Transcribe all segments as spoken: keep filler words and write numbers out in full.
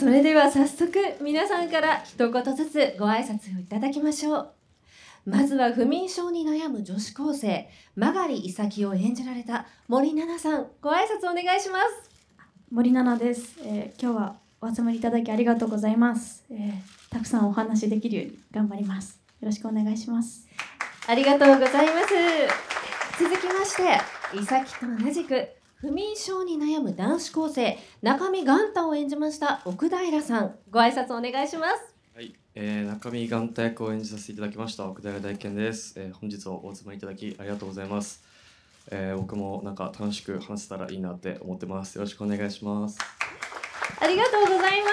それでは早速皆さんから一言ずつご挨拶をいただきましょう。まずは不眠症に悩む女子高生曲伊咲を演じられた森七菜さん、ご挨拶お願いします。 森七菜です、えー、今日はお集まりいただきありがとうございます、えー、たくさんお話できるように頑張ります。よろしくお願いします。 ありがとうございます。続きまして伊咲と同じく不眠症に悩む男子高生中見元太を演じました奥平さん、ご挨拶お願いします。 はい、えー、中見元太役を演じさせていただきました奥平大賢です、えー、本日はお集まりいただきありがとうございます。えー、僕もなんか楽しく話せたらいいなって思ってます。よろしくお願いします。 ありがとうございます。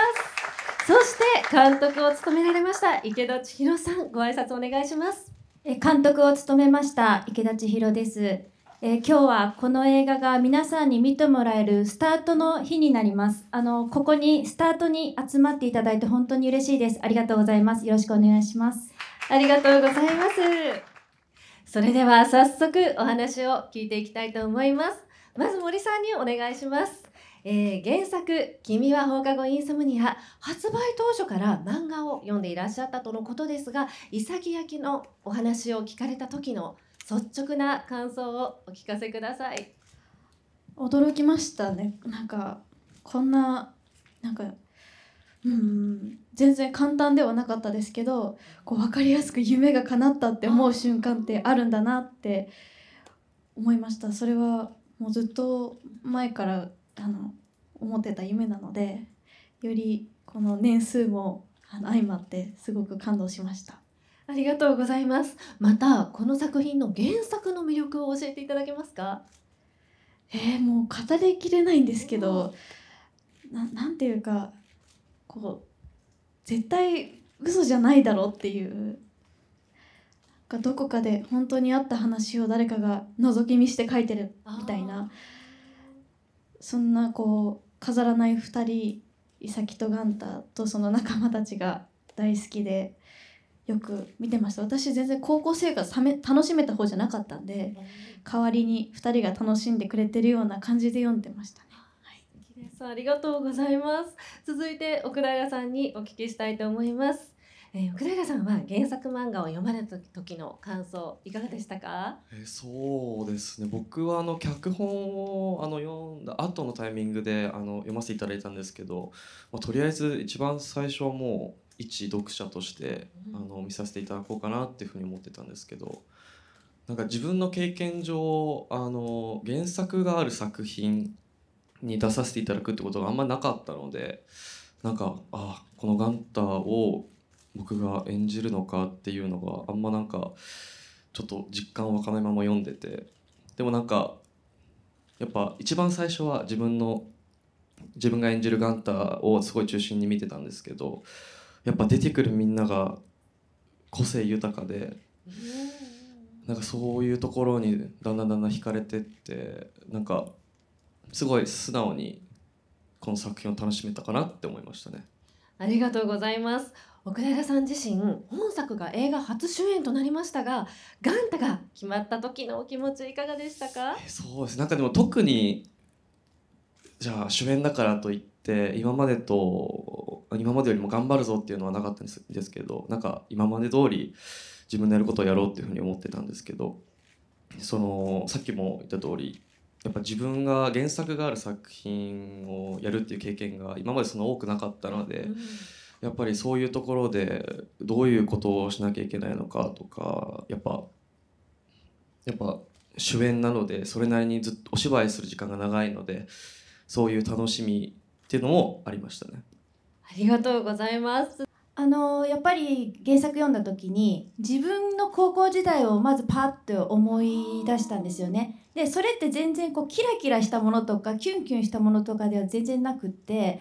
そして監督を務められました池田千尋さん、ご挨拶お願いします。 え監督を務めました池田千尋です。えー、今日はこの映画が皆さんに見てもらえるスタートの日になります。あのここにスタートに集まっていただいて本当に嬉しいです。ありがとうございます。よろしくお願いします。 ありがとうございます。それでは早速お話を聞いていきたいと思います。まず森さんにお願いします。えー、原作「君は放課後インソムニア」発売当初から漫画を読んでいらっしゃったとのことですが、伊咲役のお話を聞かれた時の率直な感想をお聞かせください。 驚きましたね。なんかこんななんかうん全然簡単ではなかったですけど、こう分かりやすく夢が叶ったって思う瞬間ってあるんだなって思いました。それはもうずっと前からあの思ってた夢なので、よりこの年数もあの相まってすごく感動しました。 ありがとうございます。またこの作品の原作の魅力を教えていただけますか？ えー、もう語りきれないんですけど、な、なんていうかこう絶対嘘じゃないだろうっていう、なんかどこかで本当にあった話を誰かが覗き見して書いてるみたいな、そんなこう飾らないふたり、伊咲と元太とその仲間たちが大好きでよく見てました。私全然高校生活ため楽しめた方じゃなかったんで、代わりにふたりが楽しんでくれてるような感じで読んでましたね。はい、 ありがとうございます。続いて奥平さんにお聞きしたいと思います。えー、奥平さんは原作漫画を読まれた時の感想いかがでしたか？ えー、そうですね、僕はあの脚本をあの読んだ後のタイミングであの読ませていただいたんですけど、まあ、とりあえず一番最初はもう一読者として、うん、あの見させていただこうかなっていうふうに思ってたんですけど、なんか自分の経験上あの原作がある作品に出させていただくってことがあんまりなかったので、なんかあこの元太を僕が演じるのかっていうのがあんまなんかちょっと実感湧かないまま読んでて、でもなんかやっぱ一番最初は自分の自分が演じる元太をすごい中心に見てたんですけど、やっぱ出てくるみんなが個性豊かで、なんかそういうところにだんだんだんだん惹かれてって、なんかすごい素直にこの作品を楽しめたかなって思いましたね。 ありがとうございます。奥平さん自身本作が映画初主演となりましたが、元太が決まった時のお気持ちいかがでしたか？ えそうです、なんかでも特にじゃあ主演だからといって今までと今までよりも頑張るぞっていうのはなかったんですですけど、なんか今まで通り自分のやることをやろうっていうふうに思ってたんですけど、そのさっきも言った通りやっぱ自分が原作がある作品をやるっていう経験が今までその多くなかったので、うん、やっぱりそういうところでどういうことをしなきゃいけないのかとか、やっぱやっぱ主演なのでそれなりにずっとお芝居する時間が長いので、そういう楽しみっていうのもありましたね。 ありがとうございます。 あのやっぱり原作読んだ時に自分の高校時代をまずパッと思い出したんですよね。でそれって全然こうキラキラしたものとかキュンキュンしたものとかでは全然なくって、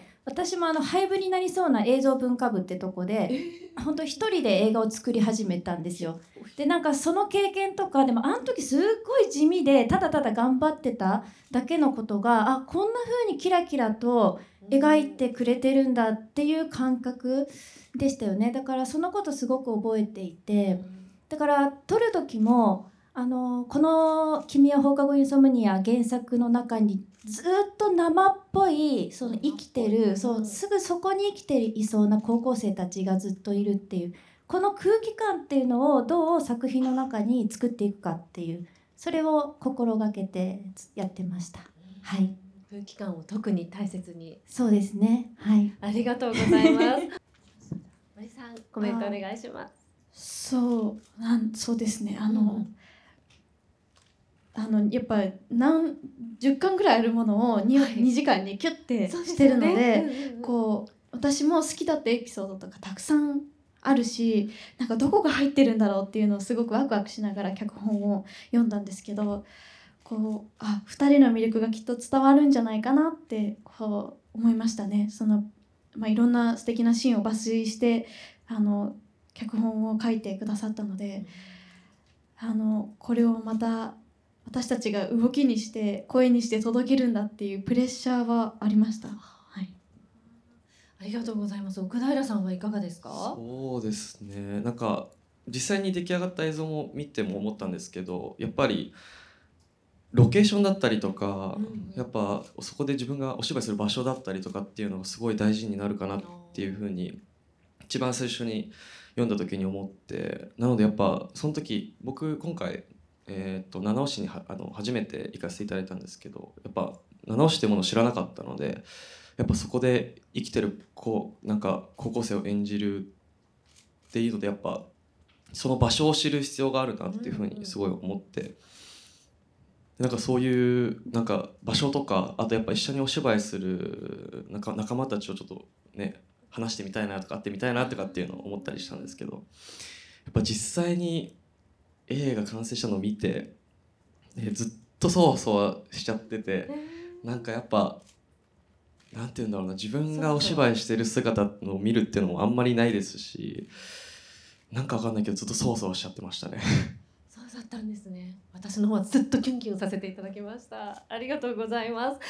私もあの廃部になりそうな映像文化部ってとこで本当一人で映画を作り始めたんですよ。でなんかその経験とかでもあの時すっごい地味でただただ頑張ってただけのことが、あこんな風にキラキラと描いてくれてるんだっていう感覚でしたよね。だからそのことすごく覚えていて、だから撮る時もあのこの「君は放課後インソムニア」原作の中にずっと生っぽいその生きてる、そうすぐそこに生きていそうな高校生たちがずっといるっていう、この空気感っていうのをどう作品の中に作っていくかっていう、それを心がけてやってました。はい。 空気感を特に大切に。 そうですね。はい。 ありがとうございます。森さん、コメントお願いします。 そうなんそうですね。あの。うんあのやっぱ何十巻ぐらいあるものを 2, はい、にじかんにキュッてしてるので、ねうんうん、こう私も好きだったエピソードとかたくさんあるし、なんかどこが入ってるんだろうっていうのをすごくワクワクしながら脚本を読んだんですけど、こうあふたりの魅力がきっと伝わるんじゃないかなってこう思いましたね。その、まあ、いろんな素敵なシーンを抜粋してあの脚本を書いてくださったので、あのこれをまた私たちが動きにして声にして届けるんだっていうプレッシャーはありました。はい、 ありがとうございます。奥平さんはいかがですか？ そうですね。なんか実際に出来上がった映像も見ても思ったんですけど、やっぱりロケーションだったりとか、うん、やっぱそこで自分がお芝居する場所だったりとかっていうのがすごい大事になるかなっていうふうに一番最初に読んだ時に思って、なのでやっぱその時僕今回えー、と七尾市にはあの初めて行かせていただいたんですけど、やっぱ七尾市というものを知らなかったので、やっぱそこで生きてる子なんか高校生を演じるっていうので、やっぱその場所を知る必要があるなっていうふうにすごい思って、なんかそういうなんか場所とか、あとやっぱ一緒にお芝居するなんか仲間たちをちょっとね話してみたいなとか会ってみたいなとかっていうのを思ったりしたんですけど、やっぱ実際に映画完成したのを見て、えずっとそわそわしちゃってて、なんかやっぱなんていうんだろうな、自分がお芝居してる姿を見るっていうのもあんまりないですし、なんかわかんないけどずっとそわそわしちゃってましたね。 そうだったんですね。私の方はずっとキュンキュンさせていただきました。ありがとうございます。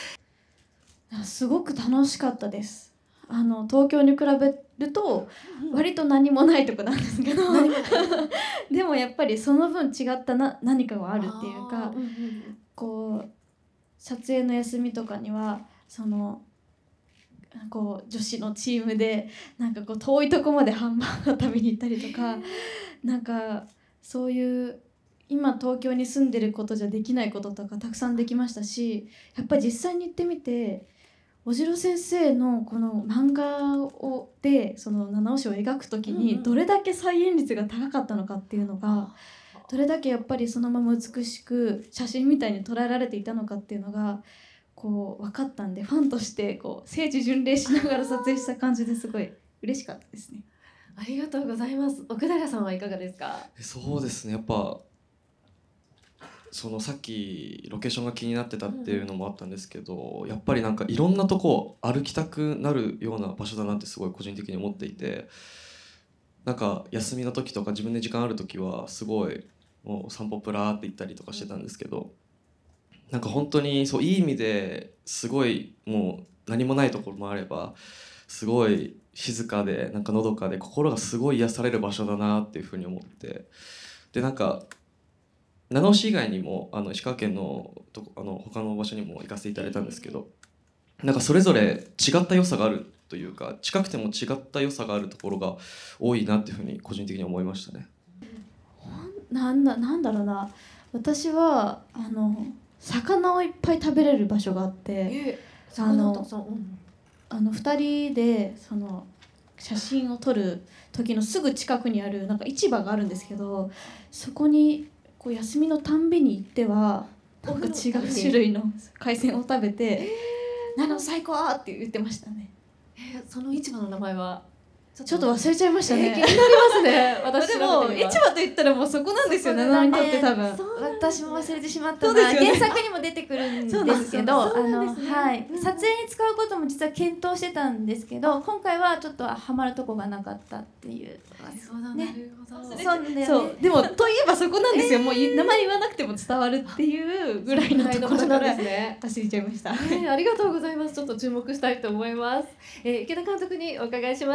すごく楽しかったです。あの東京に比べると割と何もないとこなんですけど、うん、でもやっぱりその分違ったな何かがあるっていうか、うんうん、こう撮影の休みとかにはそのこう女子のチームでなんかこう遠いとこまでハンバーガー食べに行ったりとか、なんかそういう今東京に住んでることじゃできないこととかたくさんできましたし、やっぱり実際に行ってみて小次郎先生のこの漫画をでその七尾市を描くときにどれだけ再現率が高かったのかっていうのが、どれだけやっぱりそのまま美しく写真みたいに捉えられていたのかっていうのがこう分かったんで、ファンとしてこう聖地巡礼しながら撮影した感じですごい嬉しかったですね。 ありがとうございます。奥平さんはいかがですか？ そうですね、やっぱそのさっきロケーションが気になってたっていうのもあったんですけど、やっぱりなんかいろんなとこ歩きたくなるような場所だなってすごい個人的に思っていて、なんか休みの時とか自分で時間ある時はすごいもう散歩プラーって行ったりとかしてたんですけど、なんか本当にそういい意味ですごいもう何もないところもあればすごい静かでなんかのどかで心がすごい癒される場所だなっていうふうに思って、でなんか七尾市以外にもあの石川県のとあの他の場所にも行かせていただいたんですけど、なんかそれぞれ違った良さがあるというか、近くても違った良さがあるところが多いなっていうふうに個人的に思いましたね。 なんだなんだろうな、私はあの魚をいっぱい食べれる場所があって、えー、あの、うん、あのふたりでその写真を撮る時のすぐ近くにあるなんか市場があるんですけど、そこにこう休みのたんびに行ってはなんか違う種類の海鮮を食べて、えー、なの最高って言ってましたね。 えー、その市場の名前はちょっと忘れちゃいましたね。 えー、気になりますね。私でも市場と言ったらもうそこなんですよね。七尾にとって多分。 私も忘れてしまったな。ね、原作にも出てくるんですけど、あのはい、撮影に使うことも実は検討してたんですけど、今回はちょっとハマるとこがなかったっていう。 そうだね。なるほど。 そうだよね。そうでもといえばそこなんですよ。もう名前言わなくても伝わるっていうぐらいのところなんですね。忘れちゃいました。 えー、ありがとうございます。ちょっと注目したいと思います。えー、池田監督にお伺いします。はい、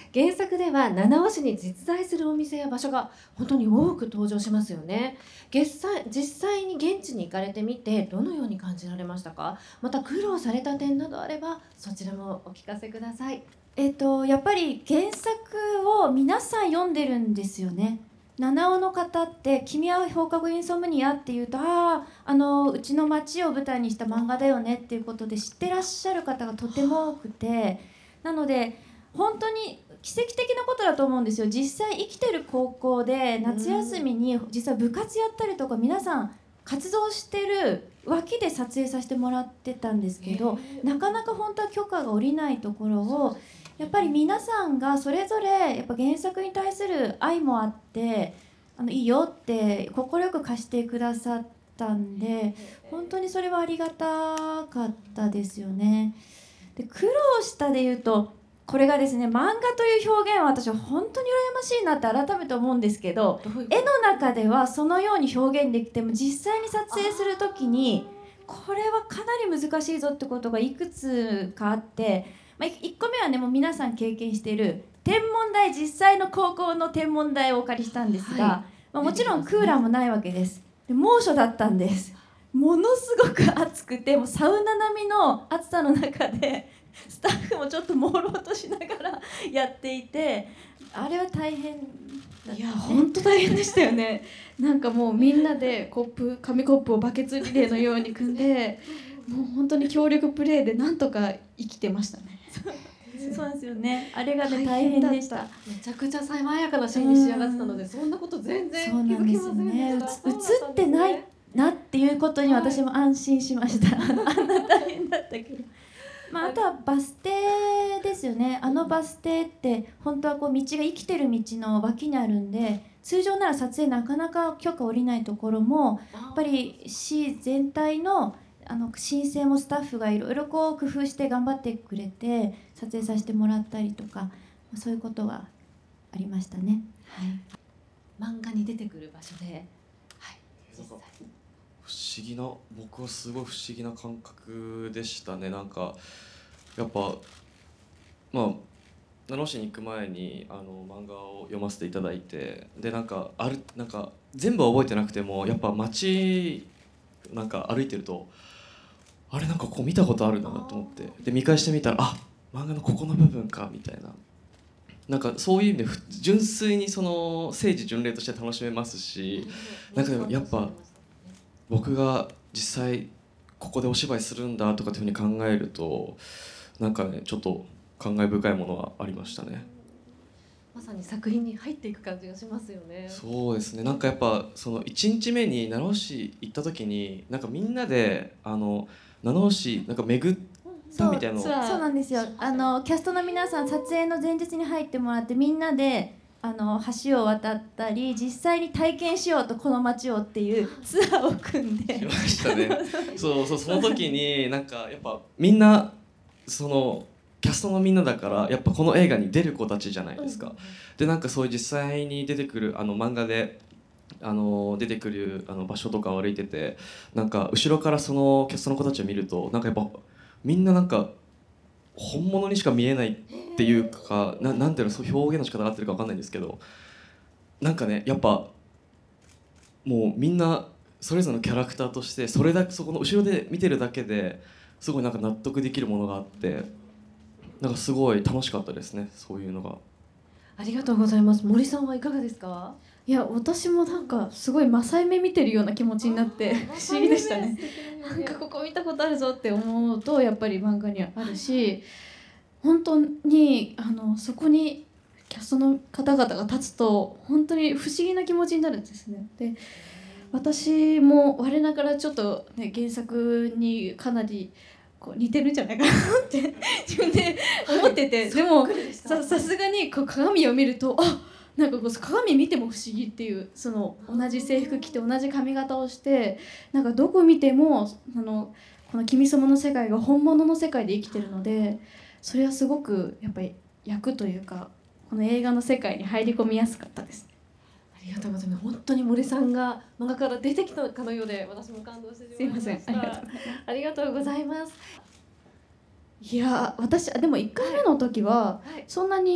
原作では七尾市に実在するお店や場所が本当に多く登場しますよね。実際、実際に現地に行かれてみてどのように感じられましたか？また苦労された点などあればそちらもお聞かせください。 えっとやっぱり原作を皆さん読んでるんですよね。七尾の方って「君は放課後インソムニア」っていうと、あああのうちの町を舞台にした漫画だよねっていうことで知ってらっしゃる方がとても多くて、なので本当に奇跡的なことだと思うんですよ。実際生きてる高校で夏休みに実は部活やったりとか皆さん活動してる脇で撮影させてもらってたんですけど、なかなか本当は許可が下りないところをやっぱり皆さんがそれぞれやっぱ原作に対する愛もあってあのいいよって快く貸してくださったんで、本当にそれはありがたかったですよね。で苦労したでいうとこれがですね、漫画という表現は私は本当に羨ましいなって改めて思うんですけど、絵の中ではそのように表現できても実際に撮影する時にこれはかなり難しいぞってことがいくつかあって、まあ、いっこめはねもう皆さん経験している天文台、実際の高校の天文台をお借りしたんですが、はい、まあ、もちろんクーラーもないわけです。で猛暑だったんです。ものすごく暑くてもうサウナ並みの暑さの中でスタッフもちょっと朦朧としながらやっていて、あれは大変だった、ね、 いや本当大変でしたよね。なんかもうみんなでコップ紙コップをバケツリレーのように組んでもう本当に協力プレーでなんとか生きてましたね。 そうですよね。あれがね大変でした。 めちゃくちゃ爽やかなシーンに仕上がってたので、そんなこと全然気づきませんでした。 映ってないなっていうことに私も安心しました。はい、あんな大変だったけど。まあ、あとはバス停ですよね。あのバス停って本当はこう道が生きてる道の脇にあるんで、通常なら撮影なかなか許可下りないところもやっぱり市全体のあの申請もスタッフがいろいろこう工夫して頑張ってくれて撮影させてもらったりとか、そういうことがありましたね。はい、 漫画に出てくる場所で、はい、 なんか不思議な、僕はすごい不思議な感覚でしたね。なんかやっぱまあ七尾市に行く前にあの漫画を読ませていただいて、でなんかあるなんか全部は覚えてなくてもやっぱ街なんか歩いてるとあれなんかここ見たことあるなと思って、で見返してみたらあ漫画のここの部分かみたいな、なんかそういう意味で純粋にその聖地巡礼として楽しめますし、なんかやっぱ僕が実際ここでお芝居するんだとかっていうふうに考えるとなんかねちょっと感慨深いものはありましたね。 まさに作品に入っていく感じがしますよね。 そうですね。なんかやっぱそのいちにちめに七尾市行った時になんかみんなであの七尾市なんか巡ったみたいなのを、 そうなんですよ。あのキャストの皆さん撮影の前日に入ってもらってみんなであの橋を渡ったり実際に体験しようとこの街をっていうツアーを組んでしましたね。そうそう、その時になんかやっぱみんなそのキャストのみんなだからやっぱこの映画に出る子たちじゃないですか。でなんかそういう実際に出てくるあの漫画であの出てくるあの場所とかを歩いてて、なんか後ろからそのキャストの子たちを見るとなんかやっぱみんななんか本物にしか見えないっていうか、ななんていうの、そう表現の仕方が合ってるか分かんないんですけど、なんかねやっぱもうみんなそれぞれのキャラクターとしてそれだけそこの後ろで見てるだけですごいなんか納得できるものがあって、なんかすごい楽しかったですね、そういうのが。 ありがとうございます。森さんはいかがですか？ いや私もなんかすごいマサイ目見てるような気持ちになって不思議でしたね。なんかここ見たことあるぞって思うとやっぱり漫画にはあるし、本当にあのそこにキャストの方々が立つと本当に不思議な気持ちになるんですね。で私も我ながらちょっと、ね、原作にかなりこう似てるんじゃないかなって自分で思ってて、でもさすがにこう鏡を見るとあなんかこう鏡見ても不思議っていう、その同じ制服着て同じ髪型をしてなんかどこ見てもあのこの君様の世界が本物の世界で生きてるので、それはすごくやっぱり役というかこの映画の世界に入り込みやすかったです。 ありがとうございます。本当に森さんが漫画から出てきたかのようで私も感動してしまいました。 すいません、 ありがとうございます。 いや私でもいっかいめの時はそんなに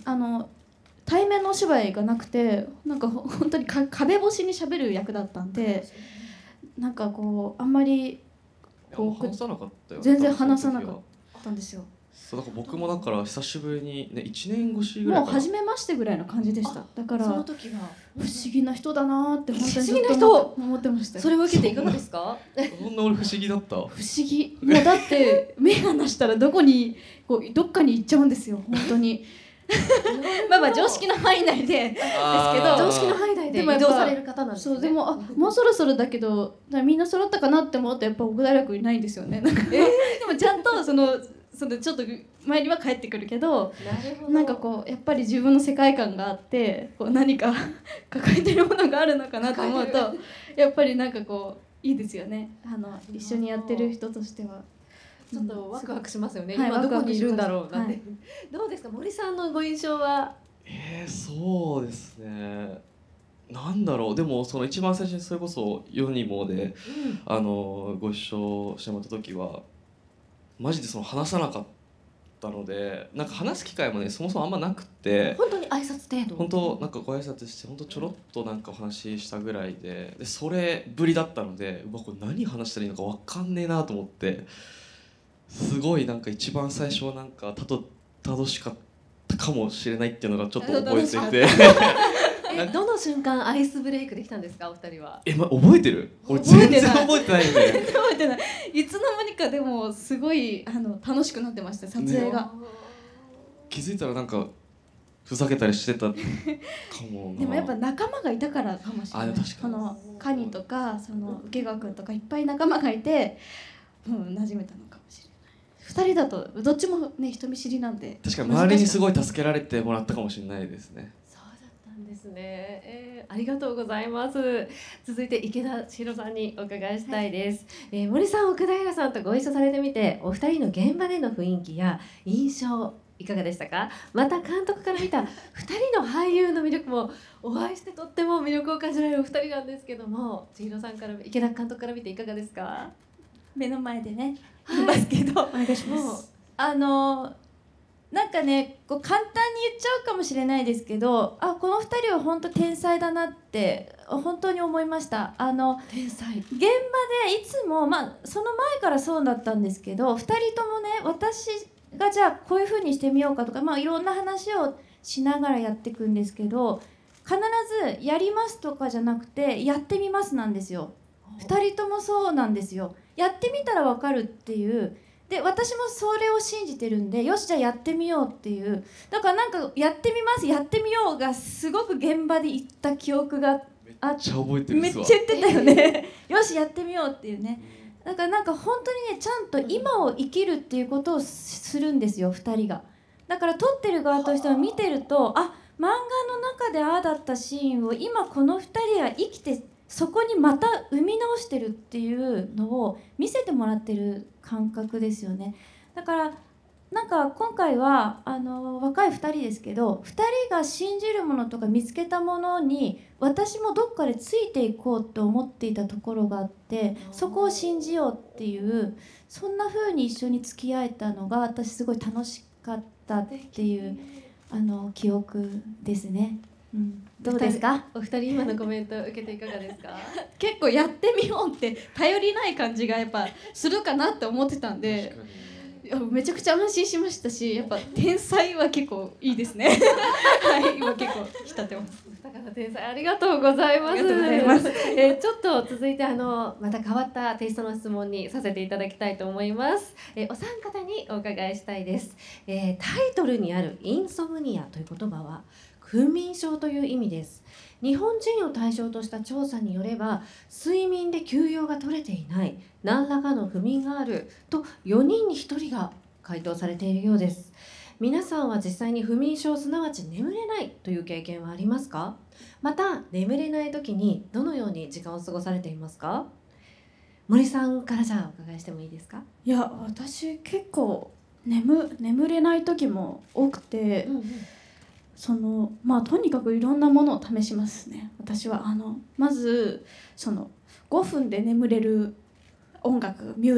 あの対面のお芝居がなくてなんかほ本当にか壁越しに喋る役だったんで、なんかこうあんまりいやもう話さなかったよね。 全然話さなかった多分その時はたんですよ。 そうだから僕もだから久しぶりにねいちねん越しぐらいかな。 もう初めましてぐらいの感じでした。だからそ不の時は思議な人だなーって本当にずっと不思議な人思って思ってましたよ。 それを受けていかがですか？ そんな俺不思議だった。 不思議。もうだって目が離したらどこにこうどっかに行っちゃうんですよ本当に。まあまあ常識の範囲内でですけど常識の範囲内で移動される方なんですね。 そうでもあもうそろそろだけどみんな揃ったかなって思うとやっぱ奥平君いないんですよね。なんかでもちゃんとそのそのちょっと前には帰ってくるけど、 なるほど。 なんかこうやっぱり自分の世界観があってこう何か抱えてるものがあるのかなと思うとやっぱりなんかこういいですよね。あの一緒にやってる人としては。 ちょっとワクワクしますよね。 はい今どこにいるんだろうなんて。 はいどうですか、森さんのご印象は？ えー、そうですね。なんだろう。でもその一番最初にそれこそ世にもであのご一緒してもらった時はマジでその話さなかったので、なんか話す機会もねそもそもあんまなくて。 本当に挨拶程度。 本当なんかご挨拶して本当ちょろっとなんかお話ししたぐらいで、でそれぶりだったので、うわこれ何話したらいいのかわかんねえなと思って、すごいなんか一番最初はなんかたど楽しかったかもしれないっていうのがちょっと覚えていてえどの瞬間アイスブレイクできたんですか、お二人は？ え、ま、覚えてる？俺覚え全然てない覚えてないんで覚えてない。いつの間にかでもすごいあの楽しくなってました撮影が。 気づいたらなんかふざけたりしてたかもな。 でもやっぱ仲間がいたからかもしれない。 あでも確かにそのカニとかその受川くんとかいっぱい仲間がいて、もう馴染めたのかもしれない。二人だとどっちもね人見知りなんで。 確かに周りにすごい助けられてもらったかもしれないですね。 そうだったんですね。えー、ありがとうございます。続いて池田千尋さんにお伺いしたいです。はい、えー、森さん、奥平さんとご一緒されてみて、お二人の現場での雰囲気や印象いかがでしたか？また監督から見たふたりの俳優の魅力もお会いしてとっても魅力を感じられるお二人なんですけども、千尋さんから池田監督から見ていかがですか？ 目の前でねはいいますけど、 お願いしまもうす。 あのなんかねこう簡単に言っちゃうかもしれないですけど、あこのふたりは本当天才だなって本当に思いました。あの天才。 現場でいつも、まあ、その前からそうだったんですけど、ふたりともね私がじゃあこういう風にしてみようかとか、まあ、いろんな話をしながらやっていくんですけど、必ずやりますとかじゃなくてやってみますなんですよ。ふたりともそうなんですよ。やってみたら分かるっていう。で私もそれを信じてるんで、よしじゃあやってみようっていう。だからなんかやってみますやってみようがすごく現場で言った記憶があっめっちゃ覚えてるっすわ。 めっちゃ言ってたよねよしやってみようっていうね。だからなんか本当にねちゃんと今を生きるっていうことをするんですよふたりが。だから撮ってる側としては見てると、あ漫画の中でああだったシーンを今このふたりは生きてそこにまた生み直してるっていうのを見せてもらってる感覚ですよね。だからなんか今回はあの若いふたりですけど、ふたりが信じるものとか見つけたものに私もどっかでついていこうと思っていたところがあって、そこを信じようっていう、そんな風に一緒に付き合えたのが私すごい楽しかったっていうあの記憶ですね。うん、どうですか？ お二人今のコメント受けていかがですか？ 結構やってみようって頼りない感じがやっぱするかなって思ってたんで。 確かにいやめちゃくちゃ安心しましたし、やっぱ天才は結構いいですねはい今結構浸ってます。 だから天才ありがとうございます。 ありがとうございますえーちょっと続いてあのまた変わったテイストの質問にさせていただきたいと思います。えーお三方にお伺いしたいです。えータイトルにあるインソムニアという言葉は不眠症という意味です。日本人を対象とした調査によれば、睡眠で休養が取れていない、何らかの不眠があるとよにんにひとりが回答されているようです。皆さんは実際に不眠症、すなわち眠れないという経験はありますか？また眠れない時にどのように時間を過ごされていますか？森さんからじゃあお伺いしてもいいですか？ いや私結構眠眠れない時も多くて、 うんうん、 そのまあとにかくいろんなものを試しますね。私はあのまずそのごふんで眠れる音楽ミュージッ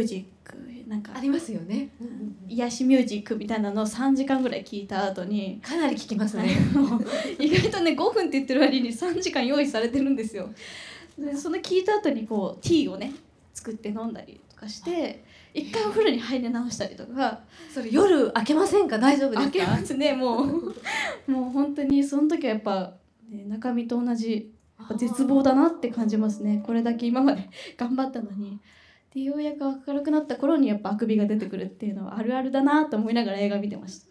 なんかありますよね。 癒しミュージックみたいなのをさんじかんぐらい聞いた後にかなり聞きますね。 もう意外とねごふんって言ってる割にさんじかん用意されてるんですよ。でその聞いた後にこうティーをね作って飲んだりとかして一回お風呂に入り直したりとか。 それ夜開けませんか？大丈夫ですか？ 開けますね。もうもう本当にその時はやっぱ、ね、中身と同じやっぱ絶望だなって感じますね。これだけ今まで頑張ったのに。でようやく明るくなった頃にやっぱあくびが出てくるっていうのはあるあるだなと思いながら映画見てました。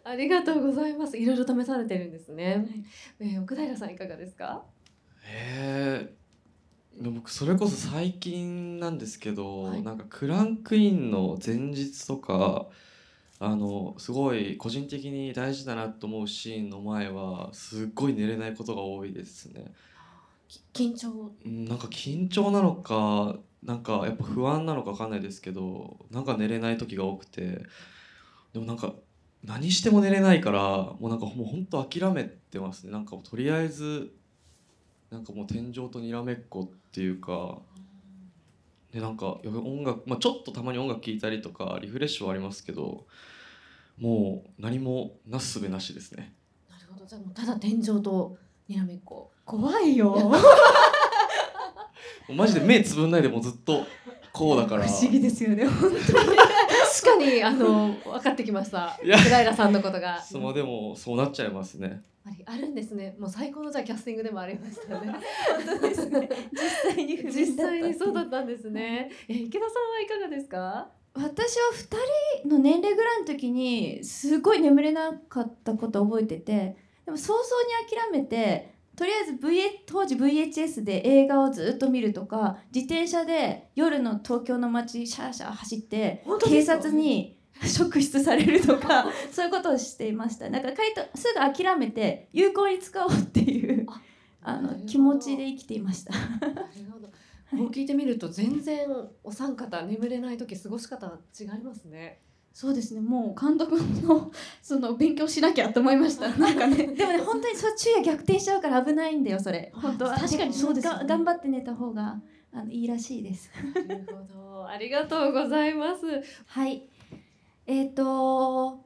ありがとうございます。いろいろ試されてるんですね。えー、奥平さんいかがですか？ えー、僕それこそ最近なんですけど、 はい、 なんかクランクインの前日とかあのすごい個人的に大事だなと思うシーンの前はすっごい寝れないことが多いですね。 緊張、 なんか緊張なのかなんかやっぱ不安なのか分かんないですけど、なんか寝れない時が多くて、でもなんか何しても寝れないからもうなんかもう本当諦めてますね。なんかとりあえずなんかもう天井とにらめっこっていうかで、なんか音楽、まあ、ちょっとたまに音楽聴いたりとかリフレッシュはありますけど、もう何もなすすべなしですね。 なるほど。じゃあもうただ天井とにらめっこ。 怖いよ。 マジで目つぶんないでもうずっとこうだから。 不思議ですよね。本当に。 確かにあの分かってきました。 いや奥平さんのことが。 そうでもそうなっちゃいますね。 あるんですね。もう最高のじゃあキャスティングでもありましたね。 本当ですね。実際に不実憫だった際にそうだったんですね。え、池田さんはいかがですか？ 私はふたりの年齢ぐらいの時にすごい眠れなかったことを覚えてて、でも早々に諦めてとりあえず、v、当時 ブイエイチエス で映画をずっと見るとか、自転車で夜の東京の街シャーシャー走って警察に職質されるとかそういうことをしていました。だから割とすぐ諦めて有効に使おうっていうあの気持ちで生きていました。 なるほど。こう聞いてみると全然お三方眠れない時過ごし方違いますね。 そうですね。もう監督のその勉強しなきゃと思いました。なんかね。 でもね本当にそう昼夜逆転しちゃうから危ないんだよそれ。本当は確かにそうですよね。 頑張って寝た方があのいいらしいです。 なるほど。ありがとうございます。 はい。えっと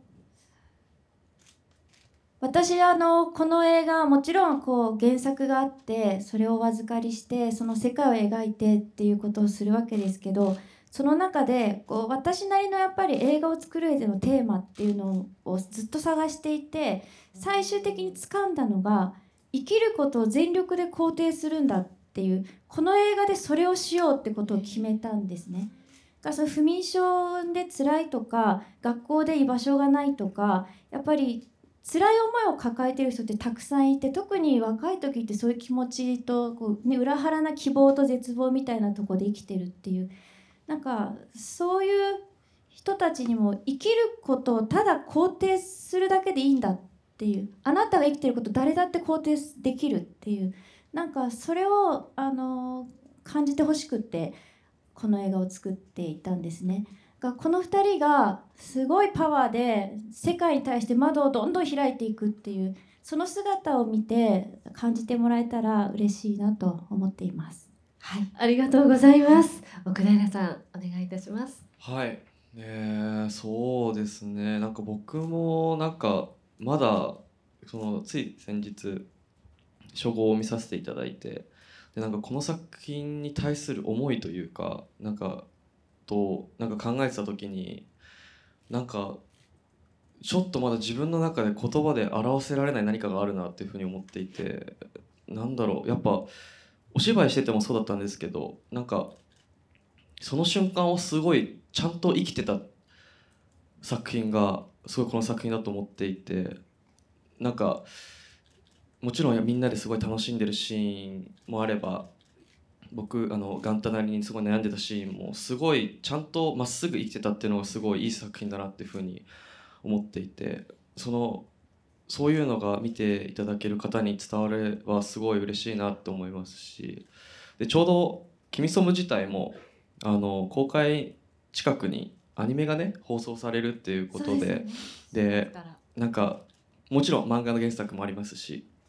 私あのこの映画もちろんこう原作があってそれをお預かりしてその世界を描いてっていうことをするわけですけど、その中でこう私なりのやっぱり映画を作る上でのテーマっていうのをずっと探していて、最終的に掴んだのが生きることを全力で肯定するんだっていう、この映画でそれをしようってことを決めたんですね。だからその不眠症で辛いとか学校で居場所がないとかやっぱり辛い思いを抱えている人ってたくさんいて、特に若い時ってそういう気持ちとこう、ね、裏腹な希望と絶望みたいなところで生きてるっていう、なんかそういう人たちにも生きることをただ肯定するだけでいいんだっていう、あなたが生きてること誰だって肯定できるっていう、なんかそれをあの感じてほしくってこの映画を作っていたんですね。がこのふたりがすごいパワーで世界に対して窓をどんどん開いていくっていう、その姿を見て感じてもらえたら嬉しいなと思っています。はい、 ありがとうございます。奥平さんお願いいたします。 はい、えー、そうですね。なんか僕もなんかまだそのつい先日初号を見させていただいて、でなんかこの作品に対する思いというかなんかとなんか考えてた時に、なんかちょっとまだ自分の中で言葉で表せられない何かがあるなっていうふうに思っていて、なんだろう、やっぱお芝居しててもそうだったんですけど、なんかその瞬間をすごいちゃんと生きてた作品がすごいこの作品だと思っていて、なんかもちろんみんなですごい楽しんでるシーンもあれば、僕あの元旦なりにすごい悩んでたシーンもすごいちゃんとまっすぐ生きてたっていうのがすごいいい作品だなっていうふうに思っていて、そのそういうのが見ていただける方に伝わればすごい嬉しいなって思いますし、でちょうど「君ソム」自体もあの公開近くにアニメがね放送されるっていうことで、でなんかもちろん漫画の原作もありますし、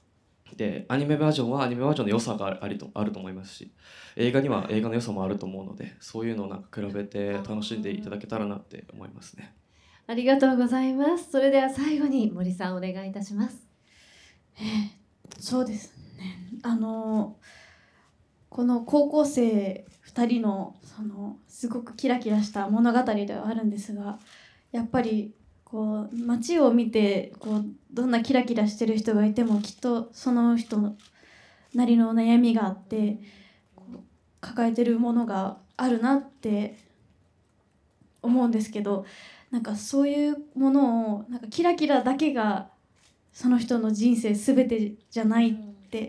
でアニメバージョンはアニメバージョンの良さがありとあると思いますし、映画には映画の良さもあると思うので、そういうのをなんか比べて楽しんでいただけたらなって思いますね。 ありがとうございます。それでは最後に森さんお願いいたします。 えーそうですね。あのこの高校生ふたりのそのすごくキラキラした物語ではあるんですが、やっぱりこう街を見てこうどんなキラキラしてる人がいてもきっとその人なりの悩みがあってこう抱えてるものがあるなって思うんですけど、なんかそういうものをなんかキラキラだけがその人の人生全てじゃないって、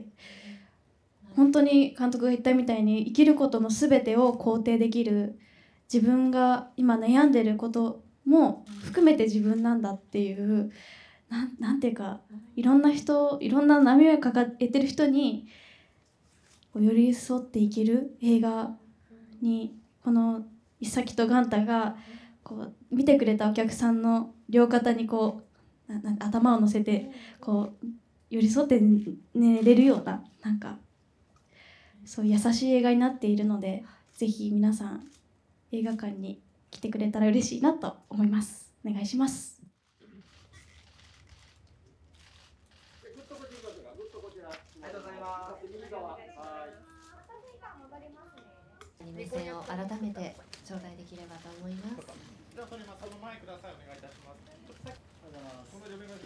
本当に監督が言ったみたいに生きることの全てを肯定できる、自分が今悩んでることも含めて自分なんだっていう、なん、なんていうか、いろんな人、いろんな波を抱えてる人にこう寄り添っていける映画に、このイサキとガンタがこう見てくれたお客さんの両肩にこうなな頭を乗せてこう寄り添って寝れるような、なんかそういう優しい映画になっているので、ぜひ皆さん映画館に来てくれたら嬉しいなと思います。お願いします。 目線を改めて頂戴できればと思います。 じゃあそれまその前ください。お願いいたします。